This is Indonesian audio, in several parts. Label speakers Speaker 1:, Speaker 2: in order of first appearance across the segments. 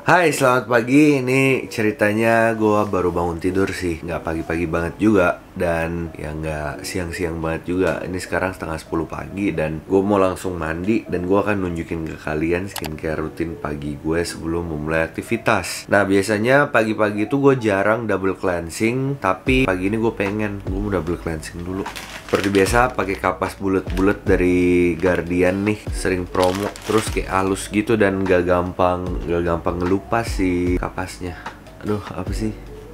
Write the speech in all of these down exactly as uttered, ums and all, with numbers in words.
Speaker 1: Hai, selamat pagi. Ini ceritanya gue baru bangun tidur sih. Nggak pagi-pagi banget juga. Dan ya nggak siang-siang banget juga. Ini sekarang setengah sepuluh pagi. Dan gue mau langsung mandi. Dan gue akan nunjukin ke kalian skincare rutin pagi gue sebelum memulai aktivitas. Nah, biasanya pagi-pagi itu gue jarang double cleansing. Tapi pagi ini gue pengen. Gue mau double cleansing dulu. Seperti biasa pakai kapas bulat-bulat dari Guardian nih. Sering promo. Terus kayak halus gitu dan gak gampang Gak gampang ngeluh lupa sih kapasnya. Aduh, apa sih?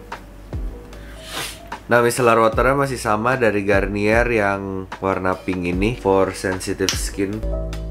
Speaker 1: Nah, micellar waternya masih sama dari Garnier yang warna pink ini, for sensitive skin.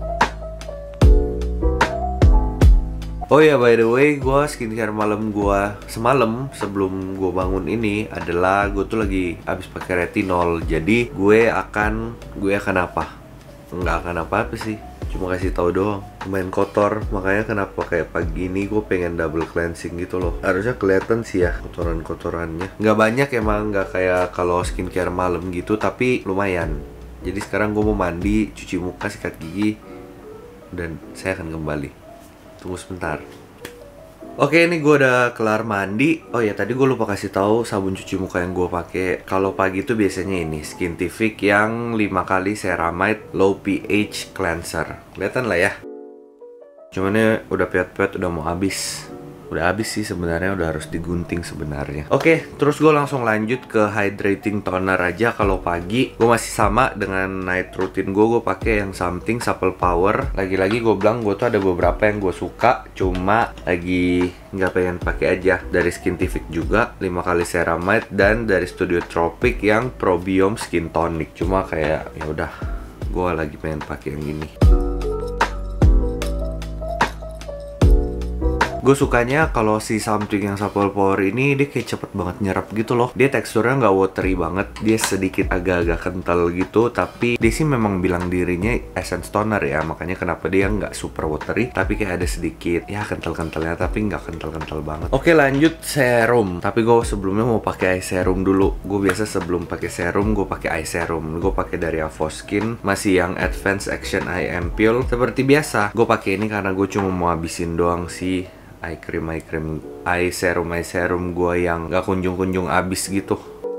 Speaker 1: Oh ya, by the way, gue skincare malam gue semalam sebelum gue bangun ini adalah gue tuh lagi habis pakai retinol. Jadi gue akan gue akan apa? Nggak akan apa-apa sih. Cuma kasih tahu doang, lumayan kotor. Makanya kenapa kayak pagi ini gue pengen double cleansing gitu loh. Harusnya kelihatan sih ya kotoran-kotorannya. Nggak banyak emang, nggak kayak kalau skincare malam gitu, tapi lumayan. Jadi sekarang gue mau mandi, cuci muka, sikat gigi, dan saya akan kembali. Tunggu sebentar. Oke, ini gue udah kelar mandi. Oh ya, tadi gue lupa kasih tahu sabun cuci muka yang gue pakai. Kalau pagi tuh biasanya ini Skintific yang lima kali ceramide low pH cleanser. Kelihatan lah ya. Cuman ini udah piat-piat, udah mau habis. Udah habis sih sebenarnya, udah harus digunting sebenarnya. Oke, terus gue langsung lanjut ke hydrating toner aja. Kalau pagi gue masih sama dengan night routine gue. Gue pakai yang Something Supple Power. Lagi-lagi gue bilang gue tuh ada beberapa yang gue suka, cuma lagi nggak pengen pakai aja. Dari Skintific juga lima kali ceramide, dan dari Studio Tropic yang Probiome Skin Tonic. Cuma kayak ya udah, gue lagi pengen pakai yang ini. Gue sukanya kalau si Something yang Supple Power ini dia kayak cepet banget nyerap gitu loh. Dia teksturnya nggak watery banget, dia sedikit agak-agak kental gitu. Tapi dia sih memang bilang dirinya essence toner ya, makanya kenapa dia nggak super watery, tapi kayak ada sedikit ya kental-kentalnya, tapi nggak kental-kental banget. Oke, lanjut serum. Tapi gue sebelumnya mau pakai eye serum dulu. Gue biasa sebelum pakai serum gue pakai eye serum. Gue pakai dari Avoskin, masih yang Advanced Action Eye Ampoule. Seperti biasa, gue pakai ini karena gue cuma mau habisin doang sih. Eye cream, eye cream, eye serum, eye serum gue yang gak kunjung-kunjung habis gitu.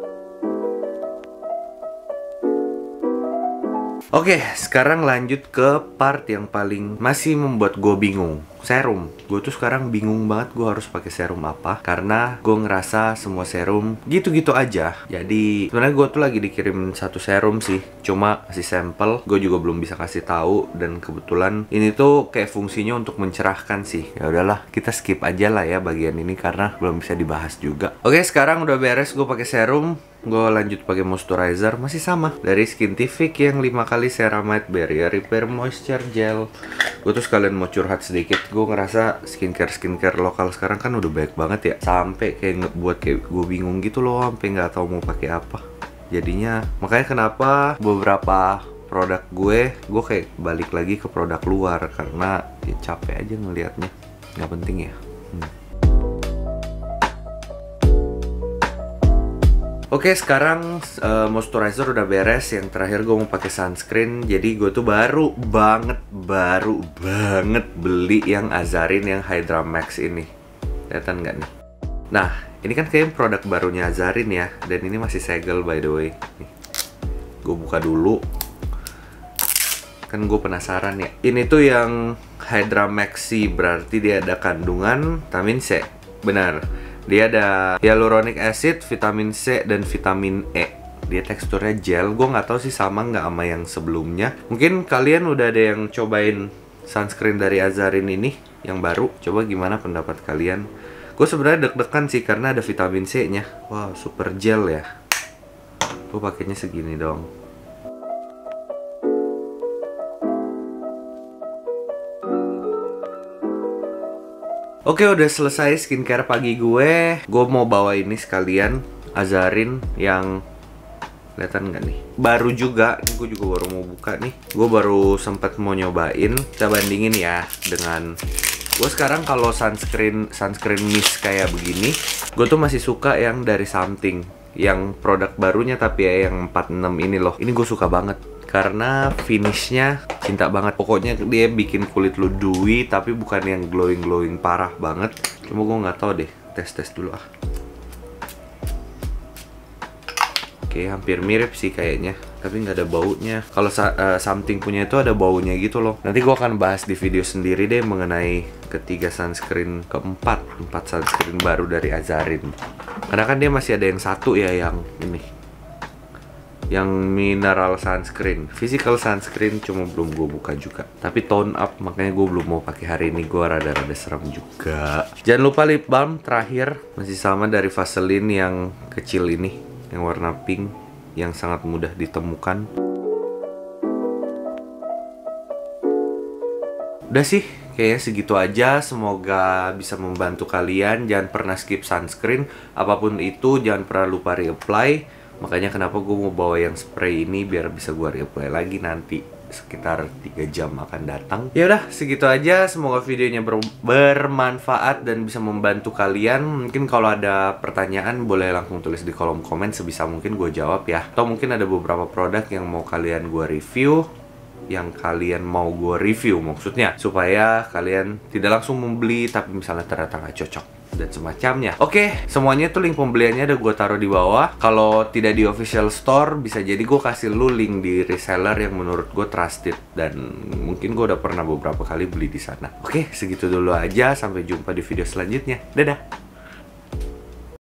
Speaker 1: Oke, sekarang lanjut ke part yang paling masih membuat gue bingung. Serum. Gue tuh sekarang bingung banget gue harus pakai serum apa, karena gue ngerasa semua serum gitu-gitu aja. Jadi sebenarnya gue tuh lagi dikirim satu serum sih, cuma kasih sampel. Gue juga belum bisa kasih tahu, dan kebetulan ini tuh kayak fungsinya untuk mencerahkan sih. Ya udahlah, kita skip aja lah ya bagian ini karena belum bisa dibahas juga. Oke, sekarang udah beres gue pakai serum. Gue lanjut pakai moisturizer, masih sama dari Skintific yang lima kali ceramide barrier repair moisture gel. Gue tuh sekalian mau curhat sedikit. Gue ngerasa skincare skincare lokal sekarang kan udah banyak banget ya, sampai kayak ngebuat kayak gue bingung gitu loh, sampai nggak tahu mau pakai apa. Jadinya makanya kenapa beberapa produk gue gue kayak balik lagi ke produk luar, karena ya capek aja ngelihatnya, nggak penting ya. hmm. Oke, sekarang uh, moisturizer udah beres. Yang terakhir gue mau pakai sunscreen. Jadi gue tuh baru banget, baru banget beli yang Azarin yang Hydra Max ini. Kelihatan nggak nih? Nah, ini kan kayak produk barunya Azarin ya. Dan ini masih segel by the way. Nih, gue buka dulu. Kan gue penasaran ya. Ini tuh yang Hydra Maxi, berarti dia ada kandungan vitamin C. Benar. Dia ada hyaluronic acid, vitamin C, dan vitamin E. Dia teksturnya gel. Gue nggak tahu sih sama nggak sama yang sebelumnya. Mungkin kalian udah ada yang cobain sunscreen dari Azarin ini yang baru. Coba gimana pendapat kalian? Gue sebenarnya deg-degan sih karena ada vitamin C-nya. Wow, super gel ya. Gue pakainya segini dong. Oke, udah selesai skincare pagi gue. Gue mau bawa ini sekalian, Azarin yang kelihatan nggak nih? Baru juga, ini gue juga baru mau buka nih. Gue baru sempet mau nyobain. Kita bandingin ya dengan gue sekarang kalau sunscreen sunscreen mist kayak begini, gue tuh masih suka yang dari Something, yang produk barunya tapi ya yang empat puluh enam ini loh. Ini gue suka banget. karena finishnya cinta banget. Pokoknya dia bikin kulit lu dewy tapi bukan yang glowing-glowing parah banget. Cuma gue nggak tahu deh, tes-tes dulu ah. Oke, hampir mirip sih kayaknya, tapi nggak ada baunya. Kalau uh, something punya itu ada baunya gitu loh. Nanti gue akan bahas di video sendiri deh mengenai ketiga sunscreen keempat, empat sunscreen baru dari Azarin. Karena kan dia masih ada yang satu ya, yang ini, yang mineral sunscreen, physical sunscreen, cuma belum gue buka juga. Tapi tone up, makanya gue belum mau pakai hari ini. Gue rada-rada serem juga. Jangan lupa lip balm terakhir masih sama dari Vaseline yang kecil ini, yang warna pink, yang sangat mudah ditemukan. Udah sih, kayaknya segitu aja. Semoga bisa membantu kalian. Jangan pernah skip sunscreen, apapun itu jangan pernah lupa reapply. Makanya kenapa gue mau bawa yang spray ini, biar bisa gue reapply lagi nanti sekitar tiga jam akan datang. Ya udah, segitu aja. Semoga videonya ber bermanfaat dan bisa membantu kalian. Mungkin kalau ada pertanyaan boleh langsung tulis di kolom komen, sebisa mungkin gue jawab ya. Atau mungkin ada beberapa produk yang mau kalian gue review, yang kalian mau gue review maksudnya, supaya kalian tidak langsung membeli tapi misalnya ternyata nggak cocok dan semacamnya. Oke, semuanya tuh link pembeliannya udah gue taruh di bawah. Kalau tidak di official store, bisa jadi gue kasih lu link di reseller yang menurut gue trusted dan mungkin gue udah pernah beberapa kali beli di sana. Oke, segitu dulu aja. Sampai jumpa di video selanjutnya. Dadah.